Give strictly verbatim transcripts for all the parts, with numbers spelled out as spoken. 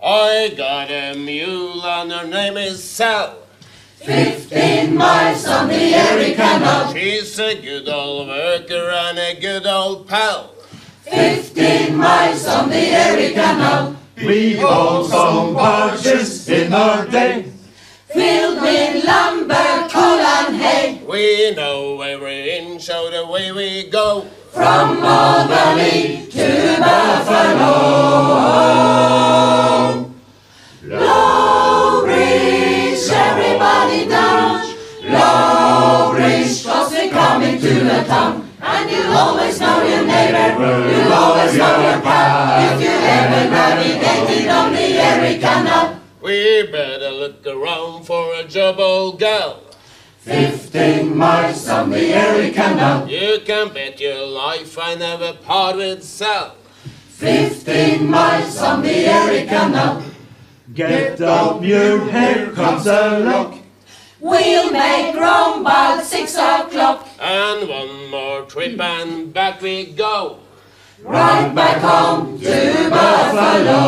I got a mule and her name is Sal. Fifteen miles on the Erie Canal. She's a good old worker and a good old pal. Fifteen miles on the Erie Canal. We owned some barges in our day, Filled with lumber, coal and hay. We know every inch of the way we go. From Albany to Buffalo. Low Bridge, everybody down. Low Bridge, 'cause we're coming to the town. And you'll always know your neighbor, you'll always know your pal, if you ever navigated on the Erie Canal. We better look around for a job, old gal. fifteen miles on the Erie Canal. You can bet your life I never part with Sal. Fifteen miles on the Erie Canal. Get up, mule, here comes a lock. We'll make Rome about six o'clock. And one more trip and back we go. Right back home to Buffalo.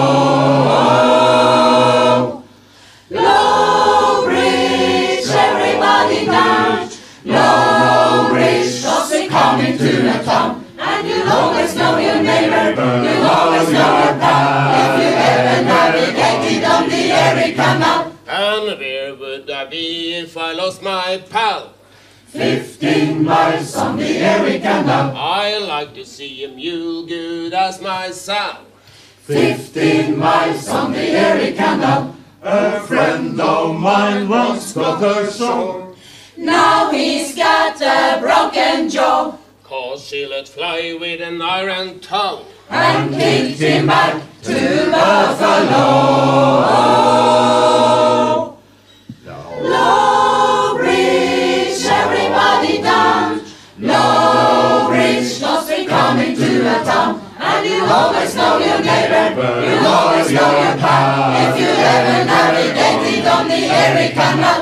Low Bridge, everybody down. Low Bridge, 'cause we're coming to the town. And you'll always know your neighbor, you'll always know your pal, if you ever navigated on the Erie Canal. And where would I be if I lost my pal? Fifteen miles on the Erie Canal. I like to see a mule good as my Sal. Fifteen miles on the Erie Canal. A friend of mine once got ashore. Now he's got a broken jaw. 'Cause she let fly with an iron tongue. And kicked him back to Buffalo. Low Bridge, everybody down. Low Bridge, 'cause we're coming to a town. And you'll always know your neighbor, you'll always know your pal, if you ever navigated on the Erie Canal.